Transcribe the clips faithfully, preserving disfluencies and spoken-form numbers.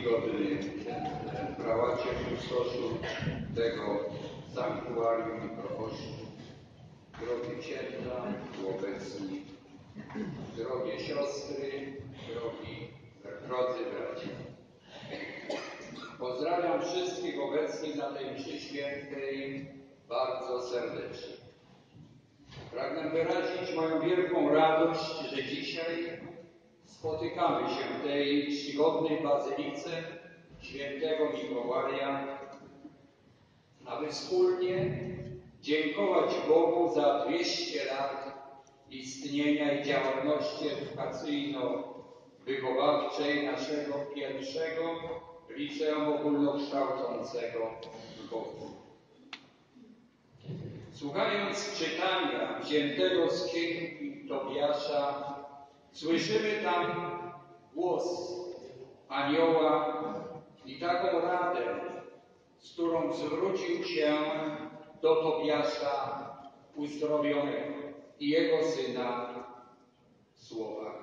czcigodny prałacie kustoszu tego sanktuarium i proboszczu, drogi księża, obecni, drogie siostry, drogi, drodzy bracia. Pozdrawiam wszystkich obecnych na tej mszy świętej bardzo serdecznie. Pragnę wyrazić moją wielką radość, że dzisiaj spotykamy się w tej czcigodnej bazylice świętego Mikołaja, aby wspólnie dziękować Bogu za dwieście lat istnienia i działalności edukacyjno-wychowawczej naszego pierwszego liceum ogólnokształcącego w Bogu. Słuchając czytania wziętego z księgi Tobiasza, słyszymy tam głos anioła i taką radę, z którą zwrócił się do Tobiasza uzdrowionego i jego syna w słowach: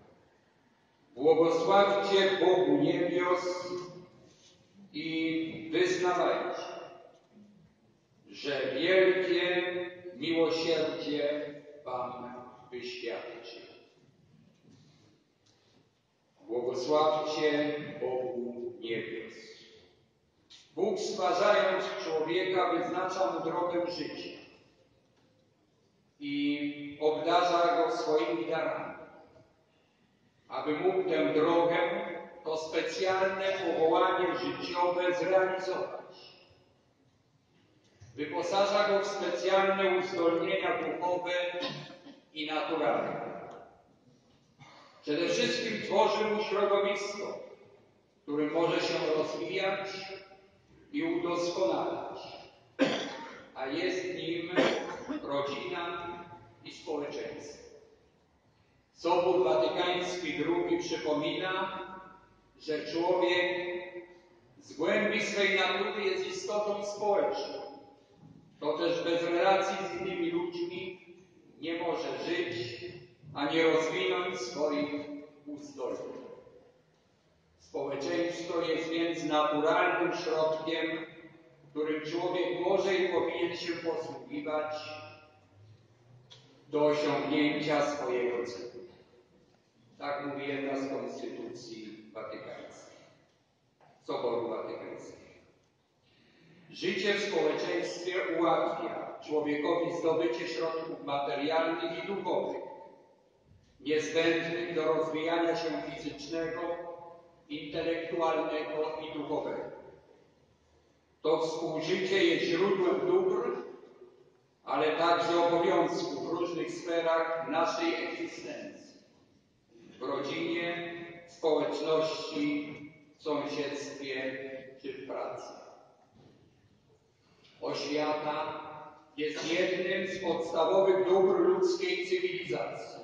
błogosławcie Bogu niebios i wyznawajcie, że wielkie miłosierdzie Wam wyświadczy. Błogosławcie Bogu niebios. Bóg, stwarzając człowieka, wyznacza mu drogę życia i obdarza go swoimi darami, aby mógł tę drogę, to specjalne powołanie życiowe zrealizować. Wyposaża go w specjalne uzdolnienia duchowe i naturalne. Przede wszystkim tworzy mu środowisko, w którym może się rozwijać i udoskonalać, a jest nim rodzina i społeczeństwo. Sobór Watykański drugi przypomina, że człowiek z głębi swej natury jest istotą społeczną. To też bez relacji z innymi ludźmi nie może żyć ani rozwinąć swoich uzdolnień. Społeczeństwo jest więc naturalnym środkiem, którym człowiek może i powinien się posługiwać do osiągnięcia swojego celu. Tak mówi jedna z konstytucji watykańskich, Soboru Watykańskiego. Życie w społeczeństwie ułatwia człowiekowi zdobycie środków materialnych i duchowych, niezbędnych do rozwijania się fizycznego, intelektualnego i duchowego. To współżycie jest źródłem dóbr, ale także obowiązków w różnych sferach naszej egzystencji. W rodzinie, w społeczności, w sąsiedztwie czy w pracy. Oświata jest jednym z podstawowych dóbr ludzkiej cywilizacji.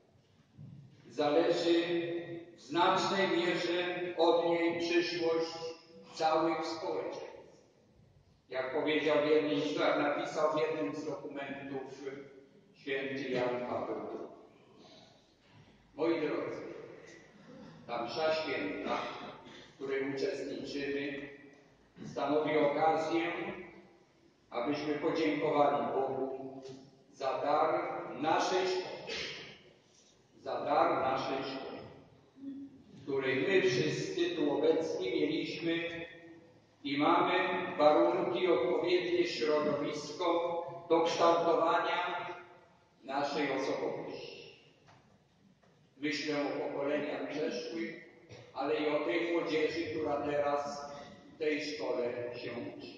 Zależy w znacznej mierze od niej przyszłość całych społeczeństw. Jak powiedział w jednym, jak napisał w jednym z dokumentów święty Jan Paweł drugi. Moi drodzy, ta msza święta, w której uczestniczymy, stanowi okazję, abyśmy podziękowali Bogu za dar naszej szkoły, za dar naszej szkoły, w której my wszyscy tu obecni mieliśmy i mamy warunki, odpowiednie środowisko do kształtowania naszej osobowości. Myślę o pokoleniach przeszłych, ale i o tej młodzieży, która teraz w tej szkole się uczy.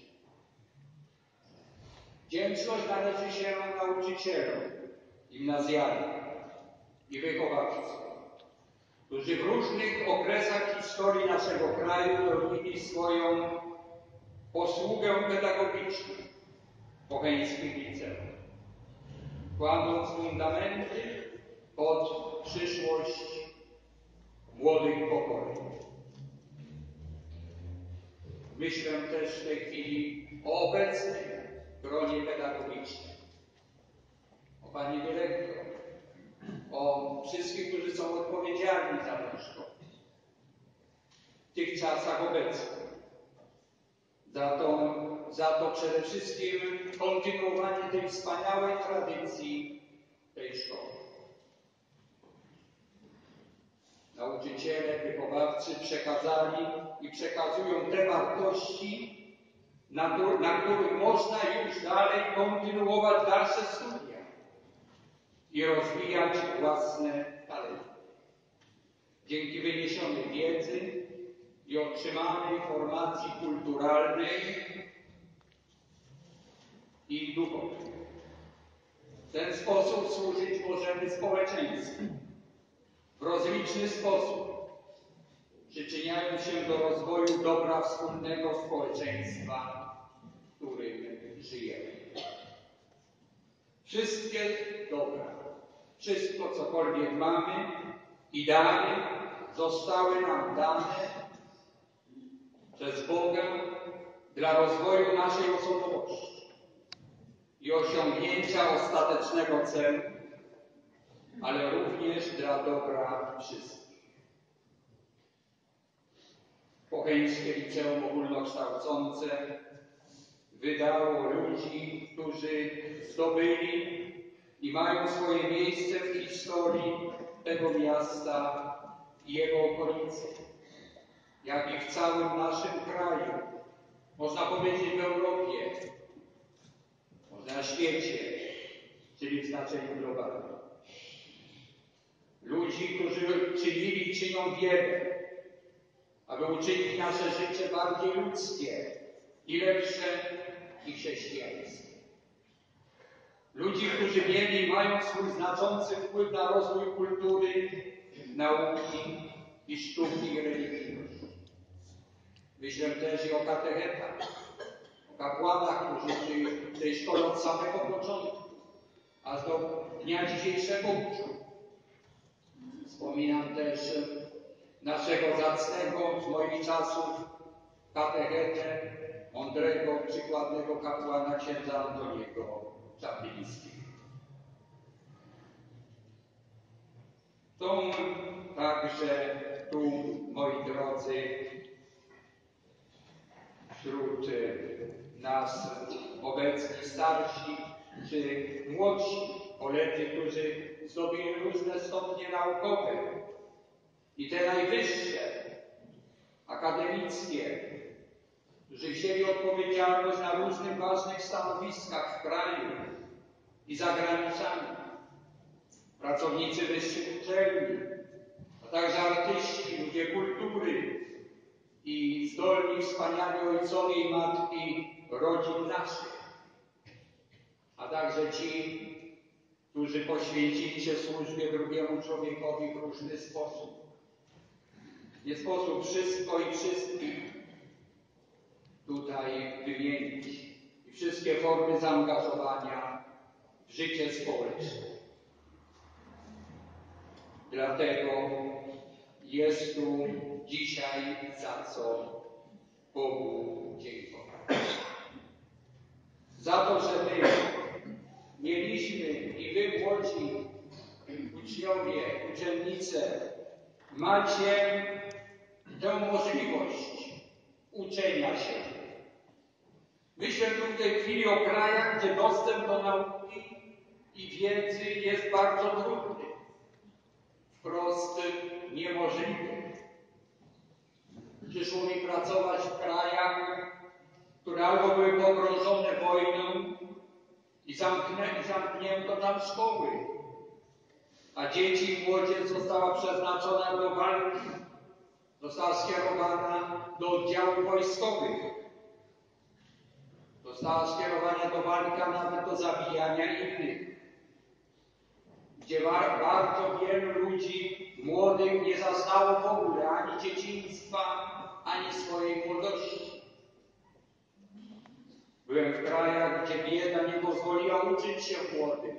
Wdzięczność należy się nauczycielom, gimnazjalnym i wychowawcom, którzy w różnych okresach historii naszego kraju pełnili swoją posługę pedagogiczną w bocheńskim liceum, kładąc fundamenty pod przyszłość młodych pokoleń. Myślę też w tej chwili o obecnej gronie pedagogicznej, o pani dyrektor, o wszystkich, którzy są odpowiedzialni za tę szkołę. W tych czasach obecnych. Za to, za to przede wszystkim kontynuowanie tej wspaniałej tradycji tej szkoły. Nauczyciele, wychowawcy przekazali i przekazują te wartości, na, na których można już dalej kontynuować dalsze studia i rozwijać własne talenty. Dzięki wyniesionej wiedzy i otrzymanej formacji kulturalnej i duchowej. W ten sposób służyć możemy społeczeństwu w rozliczny sposób, przyczyniając się do rozwoju dobra wspólnego społeczeństwa, w którym żyjemy. Wszystkie dobra, wszystko cokolwiek mamy i dary zostały nam dane przez Boga dla rozwoju naszej osobowości i osiągnięcia ostatecznego celu, ale również dla dobra wszystkich. Pocheńskie Liceum Ogólnokształcące wydało ludzi, którzy zdobyli i mają swoje miejsce w historii tego miasta i jego okolicy, jak i w całym naszym kraju, można powiedzieć w Europie, można na świecie, czyli w znaczeniu globalnym. Ludzi, którzy czynili i czynią wiele, aby uczynić nasze życie bardziej ludzkie i lepsze i chrześcijańskie. Ludzi, którzy mieli i mają swój znaczący wpływ na rozwój kultury, nauki i sztuki i religijności. Myślę też i o katechetach, o kapłanach, którzy w tej szkole od samego początku, aż do dnia dzisiejszego uczą. Wspominam też naszego zacnego z moich czasów katechetę, mądrego, przykładnego kapłana księdza Antoniego Czaplińskiego. Są także tu, moi drodzy, wśród nas obecni starsi czy młodsi koledzy, którzy zdobyli różne stopnie naukowe i te najwyższe, akademickie, którzy wzięli odpowiedzialność na różnych ważnych stanowiskach w kraju i za granicami, pracownicy wyższych uczelni, a także artyści, ludzie kultury i zdolni, wspaniali ojcowie i matki rodzin naszych, a także ci, którzy poświęcili się służbie drugiemu człowiekowi w różny sposób. Nie sposób wszystko i wszystkich tutaj wymienić i wszystkie formy zaangażowania w życie społeczne. Dlatego jest tu dzisiaj za co Bogu dziękować. Za to, że my mieliśmy i wy młodzi uczniowie, uczennice, macie tę możliwość uczenia się. Myślę tu w tej chwili o krajach, gdzie dostęp do nauki i wiedzy jest bardzo trudny, wprost niemożliwy. Przyszło mi pracować w krajach, które albo były pogrążone wojną i zamknę, zamknięto tam szkoły, a dzieci i młodzież została przeznaczona do walki, została skierowana do oddziałów wojskowych, została skierowana do walki, a nawet do zabijania innych, gdzie bardzo wielu ludzi młodych nie zaznało w ogóle ani dzieciństwa, ani swojej młodości. Byłem w krajach, gdzie bieda nie pozwoliła uczyć się młodym.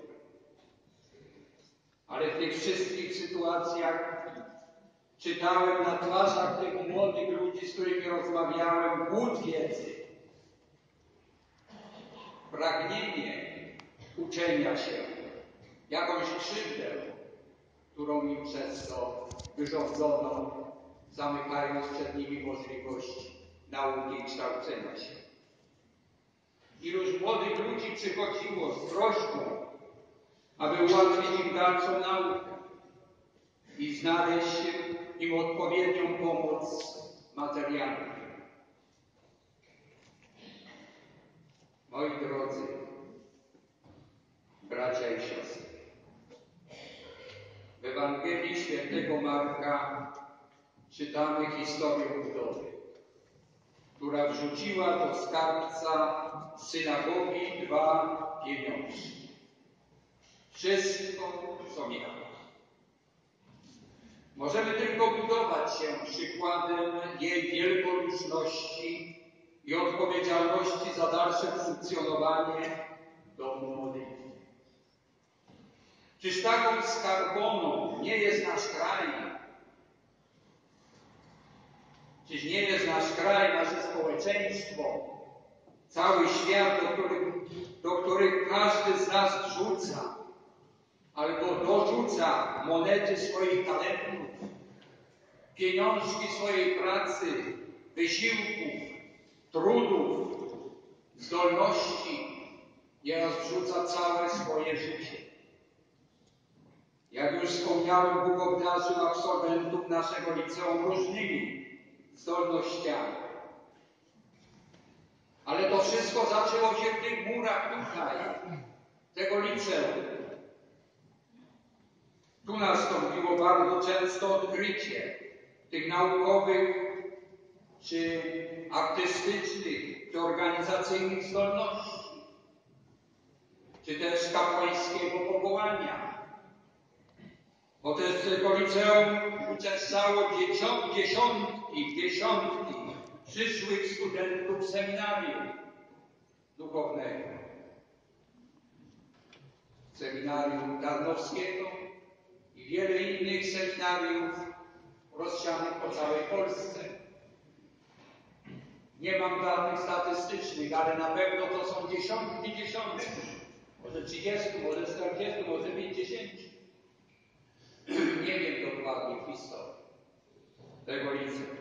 Ale w tych wszystkich sytuacjach czytałem na twarzach tych młodych ludzi, z którymi rozmawiałem, głód wiedzy, pragnienie uczenia się, jakąś krzywdę, którą im przez to wyrządzono, zamykając przed nimi możliwość nauki i kształcenia się. Iluż młodych ludzi przychodziło z prośbą, aby ułatwić im dalszą naukę i znaleźć im odpowiednią pomoc materialną. Moi drodzy, bracia i siostry, w Ewangelii Świętego Marka czytamy historię wdowy, która wrzuciła do skarbca synagogi dwa pieniążki. Wszystko, co miała. Możemy tylko budować się przykładem jej wielkoduszności i odpowiedzialności za dalsze funkcjonowanie domu modlitwy. Czyż taką skarboną nie jest nasz kraj? Czyż nie jest nasz kraj, nasze społeczeństwo, cały świat, do których, do których każdy z nas wrzuca albo dorzuca monety swoich talentów, pieniążki swojej pracy, wysiłków, trudów, zdolności, nieraz wrzuca całe swoje życie. Jak już wspomniałem, Bóg obdarzył absolwentów naszego liceum różnymi zdolnościami. Ale to wszystko zaczęło się w tych murach tutaj, tego liceum. Tu nastąpiło bardzo często odkrycie tych naukowych, czy artystycznych, czy organizacyjnych zdolności, czy też kapłańskiego powołania. Bo też z tego liceum uczęszczało dziesiątki, dziesiątki, dziesiątki przyszłych studentów seminarium duchownego. Seminarium Tarnowskiego i wiele innych seminariów rozsianych po całej Polsce. Nie mam danych statystycznych, ale na pewno to są dziesiątki, dziesiątki, może trzydzieści, może czterdzieści, może pięćdziesiąt. Nie wiem dokładnie historii tego liceum.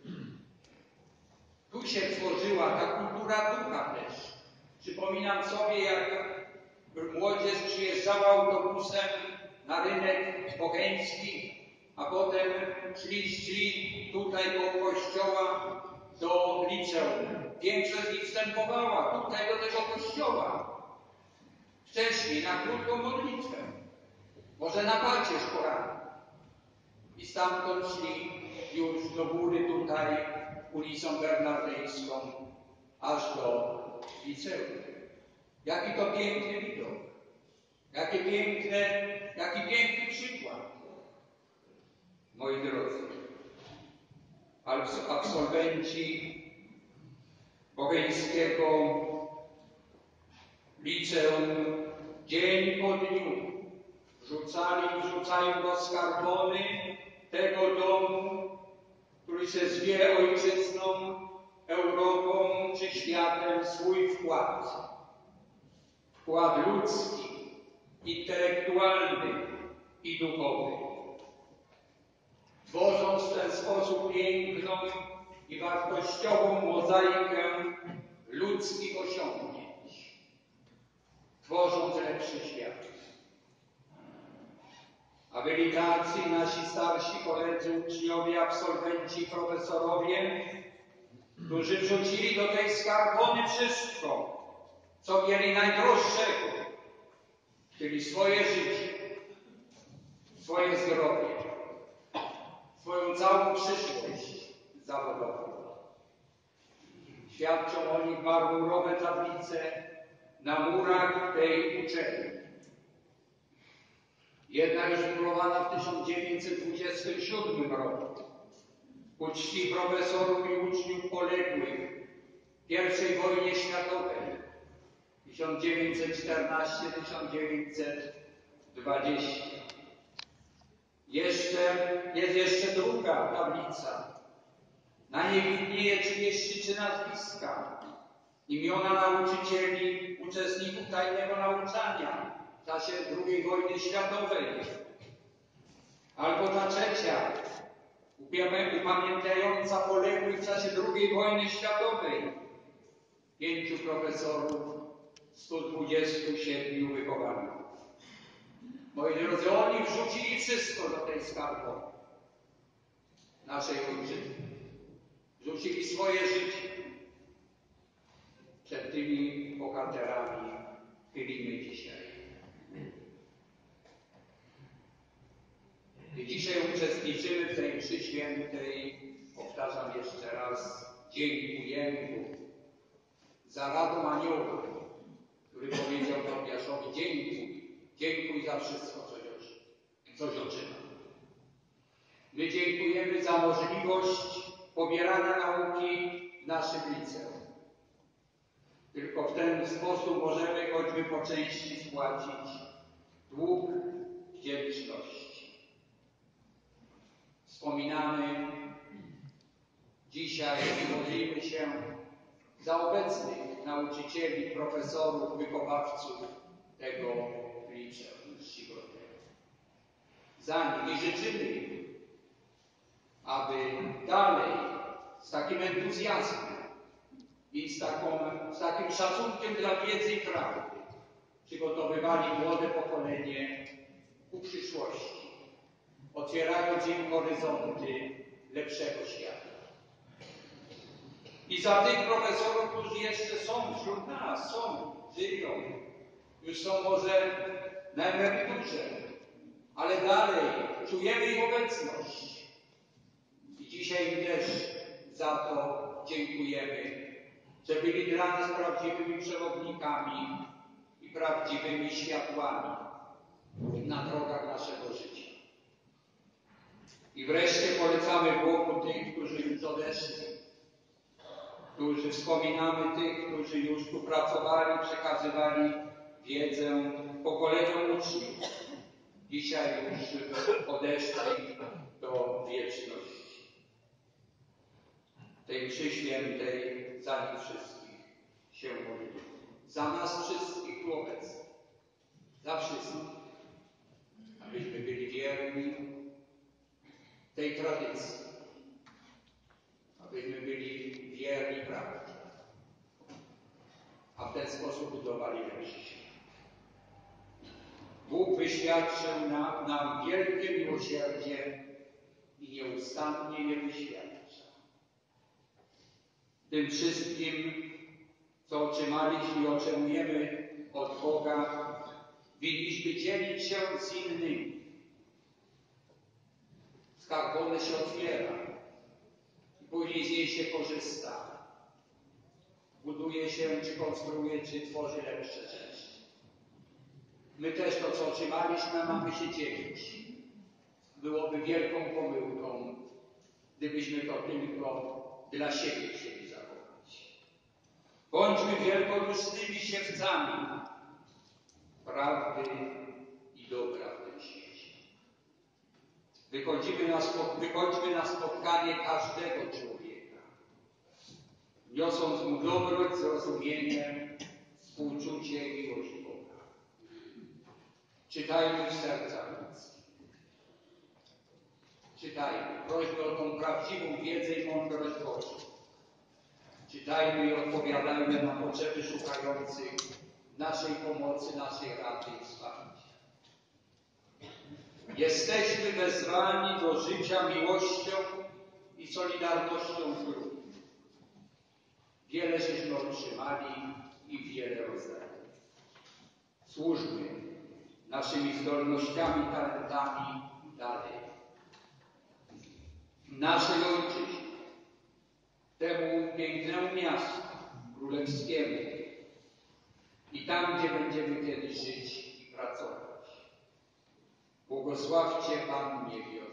Tu się tworzyła ta kultura ducha też. Przypominam sobie, jak młodzież przyjeżdżała autobusem na rynek bocheński, a potem szli, szli tutaj do kościoła, do liceum. Większość z nich wstępowała tutaj do tego kościoła. Wcześniej na krótką modlitwę, może na pacierz poranny. I stamtąd szli już do góry tutaj ulicą Bernardyjską, aż do liceum. Jaki to piękny widok. Jakie piękne, jaki piękny przykład. Moi drodzy, absolwenci bocheńskiego liceum dzień po dniu wrzucali, wrzucają do skarbony tego domu, który się zwie ojczyzną, Europą czy światem, swój wkład. Wkład ludzki, intelektualny i duchowy. Tworząc w ten sposób piękną i wartościową mozaikę ludzkich osiągnięć. Tworząc lepszy świat. A byli tacy nasi starsi koledzy, uczniowie, absolwenci, profesorowie, którzy wrzucili do tej skarbony wszystko, co mieli najdroższego, czyli swoje życie, swoje zdrowie, swoją całą przyszłość zawodową. Świadczą o nich marmurowe tablice na murach tej uczelni. Jedna już wybudowana w tysiąc dziewięćset dwudziestym siódmym roku ku czci profesorów i uczniów poległych w pierwszej wojnie światowej tysiąc dziewięćset czternastego do tysiąc dziewięćset dwudziestego. Jeszcze, jest jeszcze druga tablica. Na niej widnieje trzydzieści trzy nazwiska, imiona nauczycieli, uczestników tajnego nauczania w czasie drugiej wojny światowej. Albo ta trzecia, upamiętniająca poległych w czasie drugiej wojny światowej, pięciu profesorów, stu dwudziestu siedmiu wychowanych. Moi drodzy, oni wrzucili wszystko do tej skarbowy naszej ojczyzny. Wrzucili swoje życie. Przed tymi bohaterami chylimy dzisiaj. I dzisiaj uczestniczymy w tej mszy świętej, powtarzam jeszcze raz, dziękujemy Bogu za radą anioła, który powiedział Tobiaszowi: dziękuj, dziękuj za wszystko, coś otrzyma. My dziękujemy za możliwość pobierania nauki w naszym liceum. Tylko w ten sposób możemy choćby po części spłacić dług wdzięczności. Wspominamy dzisiaj i modlimy się za obecnych nauczycieli, profesorów, wychowawców tego liceum. Za nich i życzymy im, aby dalej z takim entuzjazmem i z, taką, z takim szacunkiem dla wiedzy i prawdy przygotowywali młode pokolenie ku przyszłości, otwierając im horyzonty lepszego świata. I za tych profesorów, którzy jeszcze są wśród nas, są, żyją, już są może na emeryturze, ale dalej czujemy ich obecność. I dzisiaj im też za to dziękujemy, że byli dla nas prawdziwymi przewodnikami i prawdziwymi światłami na drogach naszego życia. I wreszcie polecamy Bogu tych, którzy już odeszli, którzy wspominamy tych, którzy już tu pracowali, przekazywali wiedzę pokoleniom uczniów. Dzisiaj już odeszli do wieczności. Tej mszy świętej za nich wszystkich się modlimy. Za nas wszystkich tu obecnych. Za wszystkich. Abyśmy byli wierni tej tradycji. Abyśmy byli wierni prawdzie. A w ten sposób budowali lepszy świat. Bóg wyświadczył nam, nam wielkie miłosierdzie i nieustannie je wyświadcza. Tym wszystkim, co otrzymaliśmy i otrzymujemy od Boga, winniśmy dzielić się z innymi. Skarbonę się otwiera i później z niej się korzysta. Buduje się, czy konstruuje, czy tworzy lepsze rzeczy. My też to, co otrzymaliśmy, mamy się dzielić. Byłoby wielką pomyłką, gdybyśmy to tylko dla siebie chcieli zachować. Bądźmy wielkodusznymi siewcami prawdy i dobra w tym świecie. Wychodzimy na, wychodźmy na spotkanie każdego człowieka, niosąc mu dobroć, zrozumienie, współczucie i miłość Boga. Czytajmy w sercach ludzkich. Czytajmy. Prośmy o tą prawdziwą wiedzę i mądrość Bożą. Czytajmy i odpowiadajmy na potrzeby szukających naszej pomocy, naszej rady i wsparcia. Jesteśmy wezwani do życia miłością i solidarnością z drugim. Wiele żeśmy otrzymali i wiele rozdali. Służmy naszymi zdolnościami, talentami dalej. Naszej ojczyźnie, temu pięknemu miastu królewskiemu i tam, gdzie będziemy kiedyś żyć i pracować. Błogosławcie Pannie Wiośnie.